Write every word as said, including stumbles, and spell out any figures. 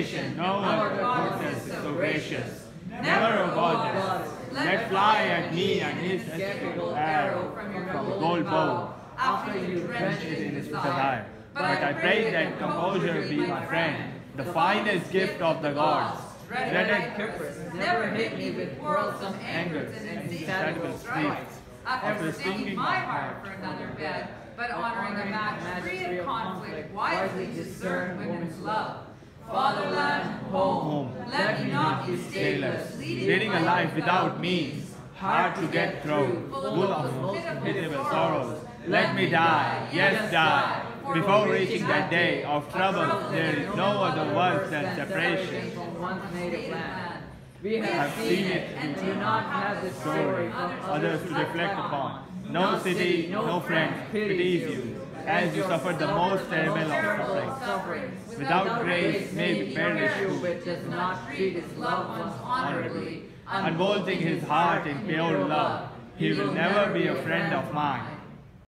salvation, no other goodness is so gracious. Never, O goddess, let fly at me and his skeptical arrow from your gold bow, after you drench it in his desire. But I pray that composure be my friend, the finest gift of the gods. Dreaded Cypris, never hit me with quarrelsome angers and insatiable strifes, after stinking my heart for another bed, but honoring a match free of conflict, wisely discern women's love. Fatherland, home, let me not be stateless, leading a life without means, hard to get through, full of most pitiable sorrows. Let me die, yes die, before reaching that day of trouble. There is no other worse than separation from one's native land. We have seen it and do not have the story for others to reflect upon. No city, no friend pities you, as you suffer the most terrible of sufferings. Without grace, may perish who does not treat his loved ones honorably, unbolting his heart in pure love. He will never be a friend of mine.